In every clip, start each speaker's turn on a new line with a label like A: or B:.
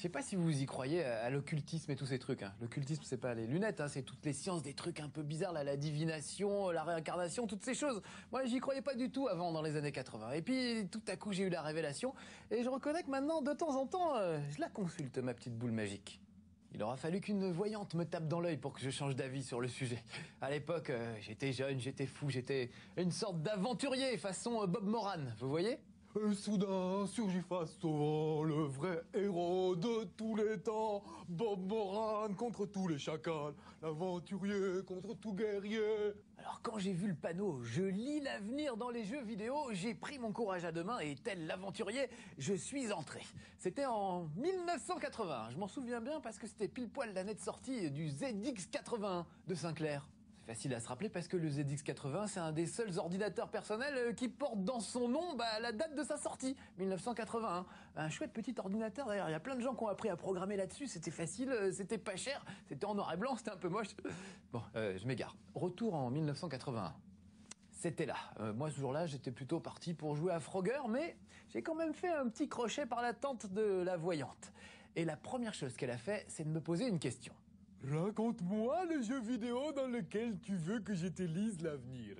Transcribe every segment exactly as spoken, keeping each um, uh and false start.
A: Je sais pas si vous y croyez à l'occultisme et tous ces trucs. Hein. L'occultisme, c'est pas les lunettes, hein, c'est toutes les sciences, des trucs un peu bizarres, là, la divination, la réincarnation, toutes ces choses. Moi, j'y croyais pas du tout avant, dans les années quatre-vingts. Et puis, tout à coup, j'ai eu la révélation. Et je reconnais que maintenant, de temps en temps, euh, je la consulte, ma petite boule magique. Il aura fallu qu'une voyante me tape dans l'œil pour que je change d'avis sur le sujet. À l'époque, euh, j'étais jeune, j'étais fou, j'étais une sorte d'aventurier façon euh, Bob Moran, vous voyez ?
B: Et soudain surgit face au vent le vrai héros de tous les temps, Bob Moran contre tous les chacals, l'aventurier contre tout guerrier.
A: Alors quand j'ai vu le panneau « Je lis l'avenir dans les jeux vidéo », j'ai pris mon courage à deux mains et tel l'aventurier, je suis entré. C'était en mille neuf cent quatre-vingts, je m'en souviens bien parce que c'était pile poil l'année de sortie du Z X quatre-vingt-un de Sinclair. C'est facile à se rappeler parce que le Z X quatre-vingts, c'est un des seuls ordinateurs personnels qui porte dans son nom bah, la date de sa sortie, mille neuf cent quatre-vingt-un. Un chouette petit ordinateur d'ailleurs, il y a plein de gens qui ont appris à programmer là-dessus, c'était facile, c'était pas cher, c'était en noir et blanc, c'était un peu moche. Bon, euh, je m'égare. Retour en mille neuf cent quatre-vingt-un. C'était là. Euh, moi, ce jour-là, j'étais plutôt parti pour jouer à Frogger, mais j'ai quand même fait un petit crochet par la tente de la voyante. Et la première chose qu'elle a fait, c'est de me poser une question.
B: Raconte-moi le jeu vidéo dans lequel tu veux que je te lise l'avenir.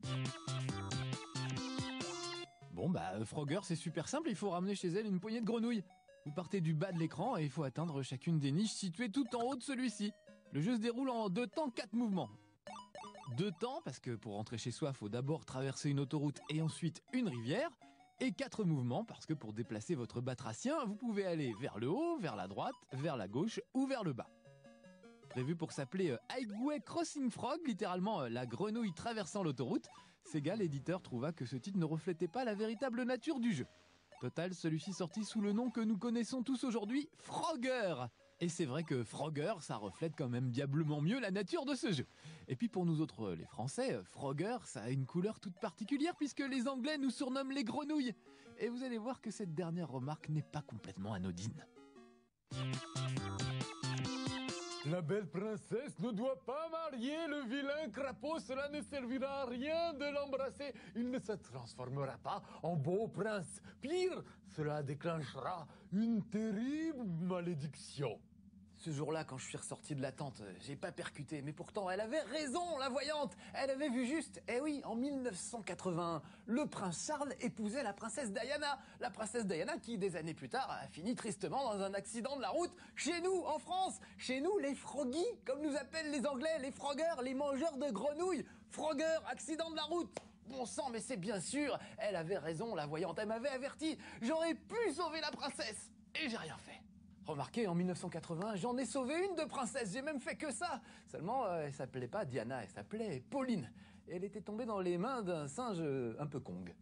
C: Bon bah, Frogger c'est super simple, il faut ramener chez elle une poignée de grenouilles. Vous partez du bas de l'écran et il faut atteindre chacune des niches situées tout en haut de celui-ci. Le jeu se déroule en deux temps, quatre mouvements. Deux temps, parce que pour rentrer chez soi, faut d'abord traverser une autoroute et ensuite une rivière. Et quatre mouvements, parce que pour déplacer votre batracien, vous pouvez aller vers le haut, vers la droite, vers la gauche ou vers le bas. Prévu pour s'appeler euh, Highway Crossing Frog, littéralement euh, la grenouille traversant l'autoroute, Sega, l'éditeur, trouva que ce titre ne reflétait pas la véritable nature du jeu. Total, celui-ci sortit sous le nom que nous connaissons tous aujourd'hui, Frogger. Et c'est vrai que Frogger, ça reflète quand même diablement mieux la nature de ce jeu. Et puis pour nous autres, les Français, Frogger, ça a une couleur toute particulière puisque les Anglais nous surnomment les grenouilles. Et vous allez voir que cette dernière remarque n'est pas complètement anodine.
B: La belle princesse ne doit pas marier le vilain crapaud, cela ne servira à rien de l'embrasser. Il ne se transformera pas en beau prince. Pire, cela déclenchera une terrible malédiction.
A: Ce jour-là, quand je suis ressorti de la tente, j'ai pas percuté, mais pourtant elle avait raison, la voyante. Elle avait vu juste. Eh oui, en mille neuf cent quatre-vingt-un, le prince Charles épousait la princesse Diana. La princesse Diana qui, des années plus tard, a fini tristement dans un accident de la route chez nous, en France. Chez nous, les froggies, comme nous appellent les Anglais, les froggers, les mangeurs de grenouilles. Frogger, accident de la route. Bon sang, mais c'est bien sûr. Elle avait raison, la voyante. Elle m'avait averti. J'aurais pu sauver la princesse. Et j'ai rien fait. Remarquez, en mille neuf cent quatre-vingts, j'en ai sauvé une de princesse, j'ai même fait que ça. Seulement, euh, elle s'appelait pas Diana, elle s'appelait Pauline. Et elle était tombée dans les mains d'un singe euh, un peu Kong.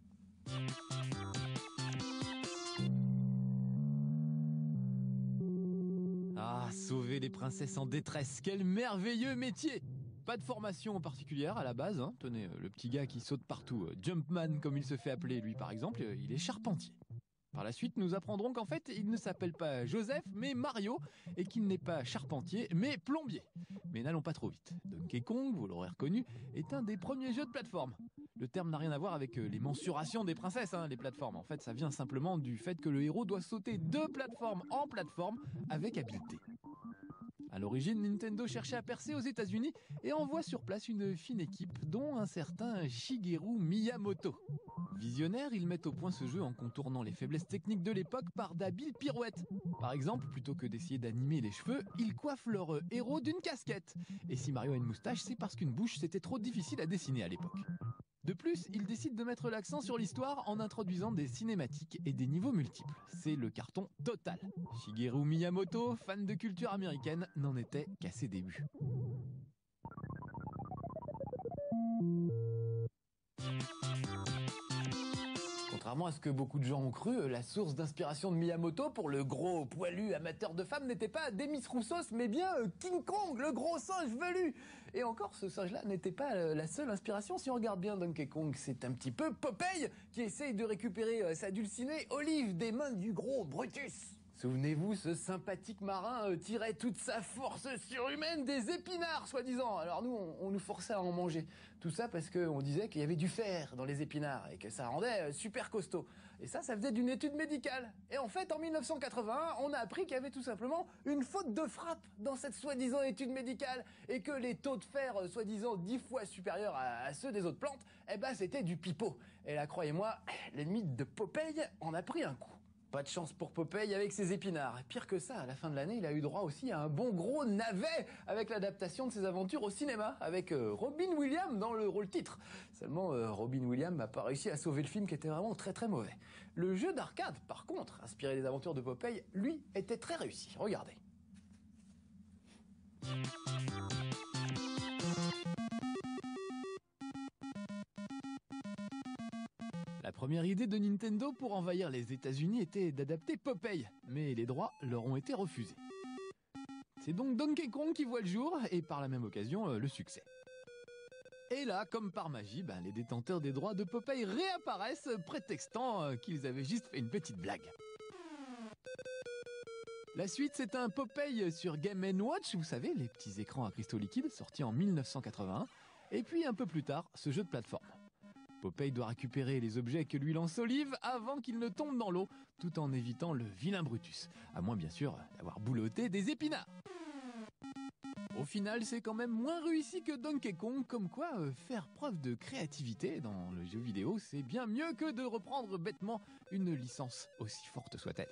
C: Ah, sauver les princesses en détresse, quel merveilleux métier! Pas de formation particulière à la base, hein. Tenez, le petit gars qui saute partout, Jumpman comme il se fait appeler lui par exemple, il est charpentier. Par la suite, nous apprendrons qu'en fait, il ne s'appelle pas Joseph, mais Mario, et qu'il n'est pas charpentier, mais plombier. Mais n'allons pas trop vite. Donkey Kong, vous l'aurez reconnu, est un des premiers jeux de plateforme. Le terme n'a rien à voir avec les mensurations des princesses, hein, les plateformes. En fait, ça vient simplement du fait que le héros doit sauter de plateforme en plateforme avec habileté. À l'origine, Nintendo cherchait à percer aux États-Unis et envoie sur place une fine équipe, dont un certain Shigeru Miyamoto. Visionnaires, ils mettent au point ce jeu en contournant les faiblesses techniques de l'époque par d'habiles pirouettes. Par exemple, plutôt que d'essayer d'animer les cheveux, ils coiffent leur héros d'une casquette. Et si Mario a une moustache, c'est parce qu'une bouche c'était trop difficile à dessiner à l'époque. De plus, ils décident de mettre l'accent sur l'histoire en introduisant des cinématiques et des niveaux multiples. C'est le carton total. Shigeru Miyamoto, fan de culture américaine, n'en était qu'à ses débuts.
A: Contrairement à ce que beaucoup de gens ont cru, la source d'inspiration de Miyamoto pour le gros poilu amateur de femmes n'était pas Demis Roussos, mais bien King Kong, le gros singe velu. Et encore, ce singe-là n'était pas la seule inspiration. Si on regarde bien Donkey Kong, c'est un petit peu Popeye qui essaye de récupérer sa dulcinée Olive des mains du gros Brutus. Souvenez-vous, ce sympathique marin euh, tirait toute sa force surhumaine des épinards, soi-disant. Alors nous, on, on nous forçait à en manger. Tout ça parce qu'on disait qu'il y avait du fer dans les épinards et que ça rendait euh, super costaud. Et ça, ça venait d'une étude médicale. Et en fait, en mille neuf cent quatre-vingt-un, on a appris qu'il y avait tout simplement une faute de frappe dans cette soi-disant étude médicale et que les taux de fer, euh, soi-disant dix fois supérieurs à, à ceux des autres plantes, eh ben c'était du pipeau. Et là, croyez-moi, l'ennemi de Popeye en a pris un coup. Pas de chance pour Popeye avec ses épinards. Et pire que ça, à la fin de l'année, il a eu droit aussi à un bon gros navet avec l'adaptation de ses aventures au cinéma, avec euh, Robin Williams dans le rôle titre. Seulement, euh, Robin Williams n'a pas réussi à sauver le film qui était vraiment très très mauvais. Le jeu d'arcade, par contre, inspiré des aventures de Popeye, lui, était très réussi. Regardez.
C: La première idée de Nintendo pour envahir les États-Unis était d'adapter Popeye, mais les droits leur ont été refusés. C'est donc Donkey Kong qui voit le jour, et par la même occasion, euh, le succès. Et là, comme par magie, ben, les détenteurs des droits de Popeye réapparaissent, prétextant euh, qu'ils avaient juste fait une petite blague. La suite, c'est un Popeye sur Game and Watch, vous savez, les petits écrans à cristaux liquides, sortis en mille neuf cent quatre-vingt-un, et puis un peu plus tard, ce jeu de plateforme. Popeye doit récupérer les objets que lui lance Olive avant qu'il ne tombe dans l'eau, tout en évitant le vilain Brutus, à moins bien sûr d'avoir boulotté des épinards. Au final, c'est quand même moins réussi que Donkey Kong, comme quoi euh, faire preuve de créativité dans le jeu vidéo, c'est bien mieux que de reprendre bêtement une licence, aussi forte soit-elle.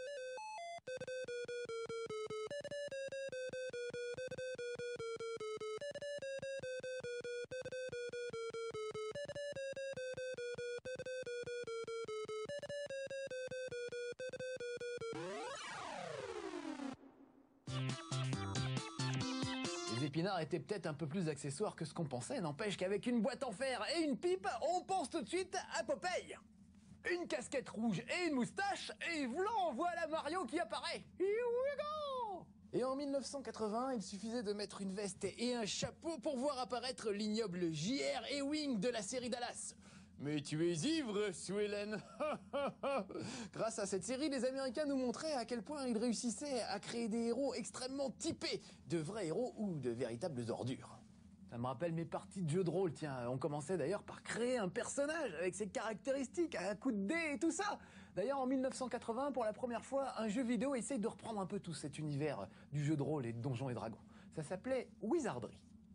A: Les épinards étaient peut-être un peu plus accessoires que ce qu'on pensait, n'empêche qu'avec une boîte en fer et une pipe, on pense tout de suite à Popeye. Une casquette rouge et une moustache, et v'lan, voilà Mario qui apparaît. Here we go! Et en mille neuf cent quatre-vingts, il suffisait de mettre une veste et un chapeau pour voir apparaître l'ignoble J R Ewing de la série Dallas. Mais tu es ivre, Suellen. Grâce à cette série, les Américains nous montraient à quel point ils réussissaient à créer des héros extrêmement typés, de vrais héros ou de véritables ordures. Ça me rappelle mes parties de jeux de rôle, tiens. On commençait d'ailleurs par créer un personnage avec ses caractéristiques, à coup de dés et tout ça. D'ailleurs, en mille neuf cent quatre-vingts, pour la première fois, un jeu vidéo essaye de reprendre un peu tout cet univers du jeu de rôle et de Donjons et Dragons. Ça s'appelait Wizardry.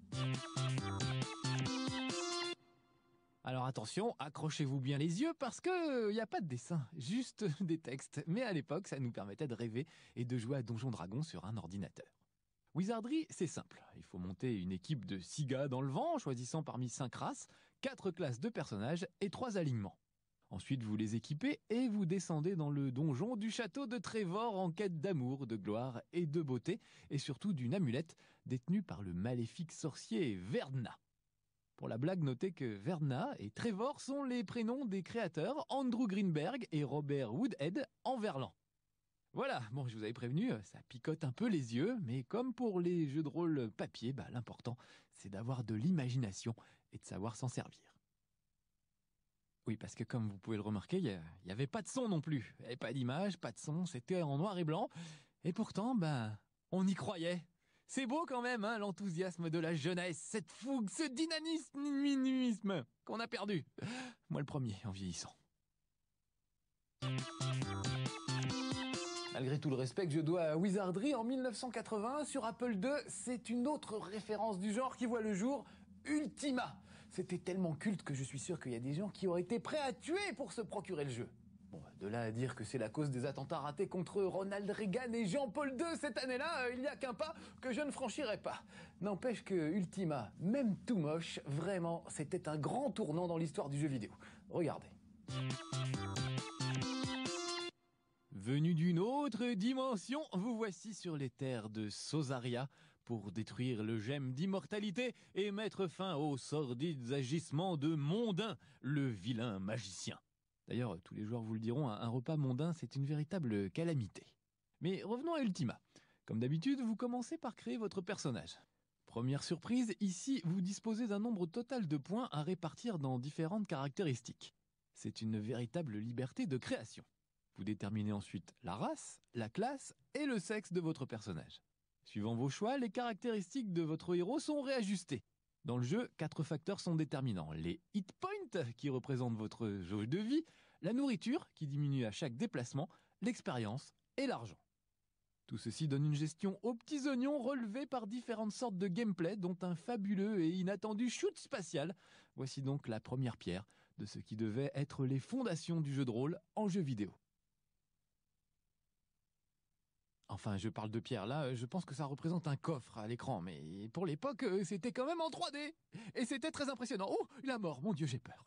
C: Alors attention, accrochez-vous bien les yeux parce que il n'y a pas de dessin, juste des textes. Mais à l'époque, ça nous permettait de rêver et de jouer à Donjons Dragons sur un ordinateur. Wizardry, c'est simple. Il faut monter une équipe de six gars dans le vent, choisissant parmi cinq races, quatre classes de personnages et trois alignements. Ensuite, vous les équipez et vous descendez dans le donjon du château de Trevor en quête d'amour, de gloire et de beauté, et surtout d'une amulette détenue par le maléfique sorcier Verna. Pour la blague, notez que Verna et Trevor sont les prénoms des créateurs Andrew Greenberg et Robert Woodhead en verlan. Voilà, bon, je vous avais prévenu, ça picote un peu les yeux, mais comme pour les jeux de rôle papier, bah, l'important, c'est d'avoir de l'imagination et de savoir s'en servir. Oui, parce que comme vous pouvez le remarquer, il n'y avait pas de son non plus. Il n'y avait pas d'image, pas de son, c'était en noir et blanc. Et pourtant, ben, on y croyait. C'est beau quand même, hein, l'enthousiasme de la jeunesse, cette fougue, ce dynamisme qu'on a perdu. Moi le premier, en vieillissant.
A: Malgré tout le respect que je dois à Wizardry, en mille neuf cent quatre-vingts, sur Apple deux, c'est une autre référence du genre qui voit le jour, Ultima. C'était tellement culte que je suis sûr qu'il y a des gens qui auraient été prêts à tuer pour se procurer le jeu. Bon, de là à dire que c'est la cause des attentats ratés contre Ronald Reagan et Jean-Paul deux cette année-là, euh, il n'y a qu'un pas que je ne franchirai pas. N'empêche que Ultima, même tout moche, vraiment, c'était un grand tournant dans l'histoire du jeu vidéo. Regardez.
C: Venu d'une autre dimension, vous voici sur les terres de Sosaria pour détruire le gemme d'immortalité et mettre fin aux sordides agissements de Mondin, le vilain magicien. D'ailleurs, tous les joueurs vous le diront, un repas mondain, c'est une véritable calamité. Mais revenons à Ultima. Comme d'habitude, vous commencez par créer votre personnage. Première surprise, ici, vous disposez d'un nombre total de points à répartir dans différentes caractéristiques. C'est une véritable liberté de création. Vous déterminez ensuite la race, la classe et le sexe de votre personnage. Suivant vos choix, les caractéristiques de votre héros sont réajustées. Dans le jeu, quatre facteurs sont déterminants. Les hit points, qui représentent votre jauge de vie, la nourriture, qui diminue à chaque déplacement, l'expérience et l'argent. Tout ceci donne une gestion aux petits oignons relevée par différentes sortes de gameplay, dont un fabuleux et inattendu shoot spatial. Voici donc la première pierre de ce qui devait être les fondations du jeu de rôle en jeu vidéo. Enfin, je parle de pierre là, je pense que ça représente un coffre à l'écran, mais pour l'époque, c'était quand même en trois D. Et c'était très impressionnant. Oh, la mort, mon Dieu, j'ai peur.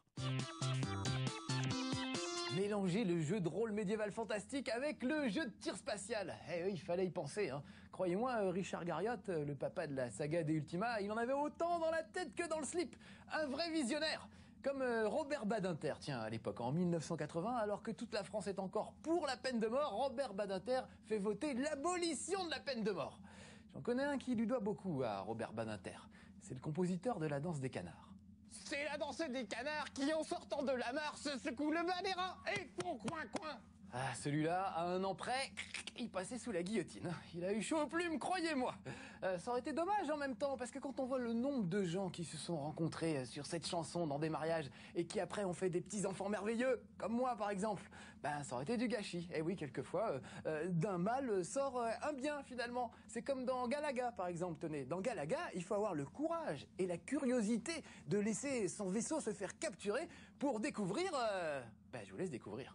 A: Mélanger le jeu de rôle médiéval fantastique avec le jeu de tir spatial. Eh oui, il fallait y penser. Hein. Croyez-moi, Richard Garriott, le papa de la saga des Ultima, il en avait autant dans la tête que dans le slip. Un vrai visionnaire. Comme Robert Badinter, tiens, à l'époque, en mille neuf cent quatre-vingts, alors que toute la France est encore pour la peine de mort, Robert Badinter fait voter l'abolition de la peine de mort. J'en connais un qui lui doit beaucoup à Robert Badinter. C'est le compositeur de la danse des canards. C'est la danse des canards qui, en sortant de la mare, se secouent le bas des reins et font coin-coin. Ah, celui-là, à un an près, il passait sous la guillotine. Il a eu chaud aux plumes, croyez-moi. Euh, ça aurait été dommage en même temps, parce que quand on voit le nombre de gens qui se sont rencontrés sur cette chanson dans des mariages, et qui après ont fait des petits-enfants merveilleux, comme moi par exemple, ben ça aurait été du gâchis. Et oui, quelquefois, euh, euh, d'un mal sort euh, un bien finalement. C'est comme dans Galaga par exemple, tenez. Dans Galaga, il faut avoir le courage et la curiosité de laisser son vaisseau se faire capturer pour découvrir... Euh... Ben je vous laisse découvrir.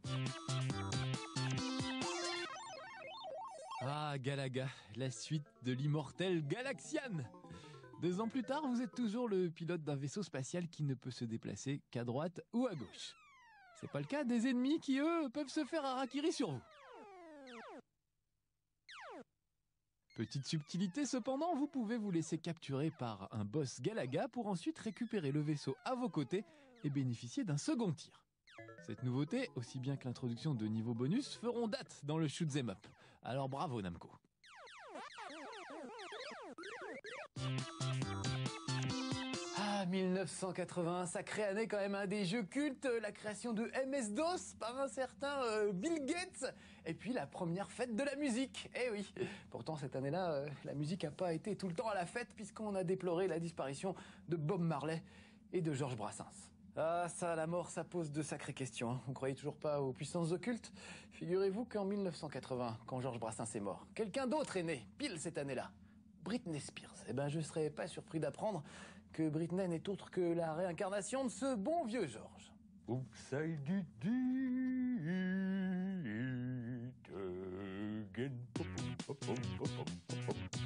C: Ah, Galaga, la suite de l'immortel Galaxian. Deux ans plus tard, vous êtes toujours le pilote d'un vaisseau spatial qui ne peut se déplacer qu'à droite ou à gauche. C'est pas le cas des ennemis qui, eux, peuvent se faire harakiri sur vous. Petite subtilité cependant, vous pouvez vous laisser capturer par un boss Galaga pour ensuite récupérer le vaisseau à vos côtés et bénéficier d'un second tir. Cette nouveauté, aussi bien que l'introduction de niveaux bonus, feront date dans le shoot'em up. Alors bravo Namco.
A: Ah, mille neuf cent quatre-vingt-un, sacrée année quand même, un des jeux cultes, la création de M S DOS par un certain euh, Bill Gates, et puis la première fête de la musique. Eh oui, pourtant cette année-là, euh, la musique n'a pas été tout le temps à la fête, puisqu'on a déploré la disparition de Bob Marley et de Georges Brassens. Ah, ça, la mort, ça pose de sacrées questions. Hein. Vous croyez toujours pas aux puissances occultes? Figurez-vous qu'en mille neuf cent quatre-vingts, quand Georges Brassens est mort, quelqu'un d'autre est né, pile cette année-là. Britney Spears. Eh ben, je serais pas surpris d'apprendre que Britney n'est autre que la réincarnation de ce bon vieux Georges.
B: Oops, I did it again.